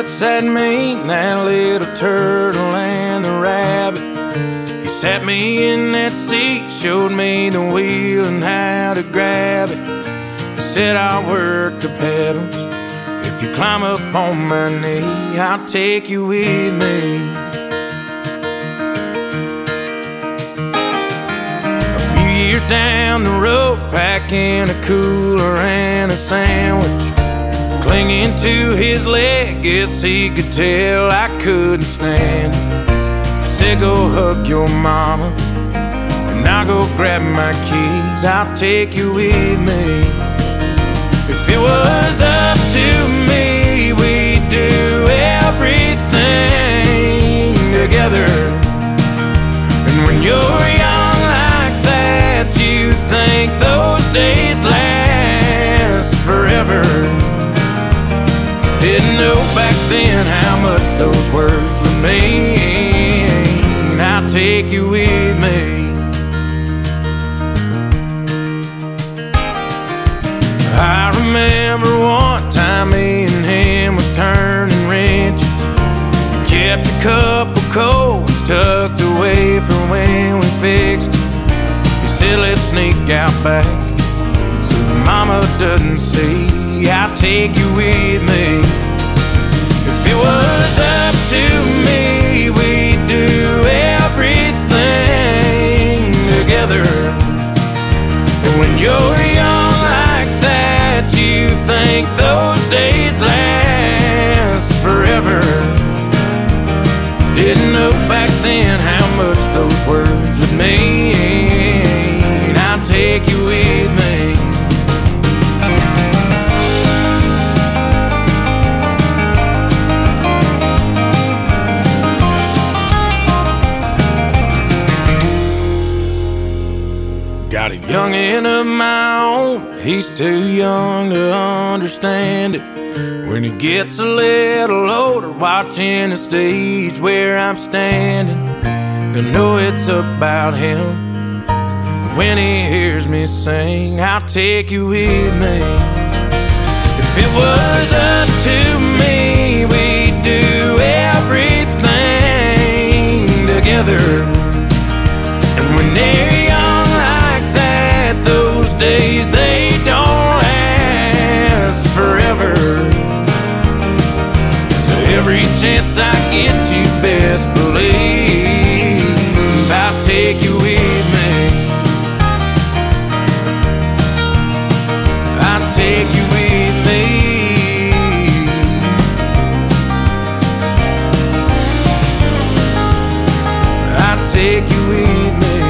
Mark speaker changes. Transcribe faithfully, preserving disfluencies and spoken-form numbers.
Speaker 1: what's that mean, that little turtle and the rabbit? He sat me in that seat, showed me the wheel and how to grab it. He said, I'll work the pedals. If you climb up on my knee, I'll take you with me. A few years down the road, packing a cooler and a sandwich, clinging to his leg, guess he could tell I couldn't stand it. He said, go hug your mama, and I'll go grab my keys, I'll take you with me. If it was up to me, we'd do everything together. And when you're young like that, you think those days last forever. Didn't know back then how much those words would mean. I'll take you with me. I remember one time me and him was turning wrenches. We kept a couple coals tucked away for when we fixed it. He said, let's sneak out back so mama doesn't see. I'll take you with me. If it was up to me, we'd do everything together. And when you're young like that, you think those days last forever. Didn't know back then how much those words would mean. I'll take you with me. Got a youngin' of my own, he's too young to understand it. When he gets a little older, watching the stage where I'm standing, he'll know it's about him. When he hears me sing, I'll take you with me. If it was up to me, we'd do everything together. And when they're young like that, those days, they don't last forever. So every chance I get, you best believe I'll take you with me. I'll take you with me. I'll take you with me.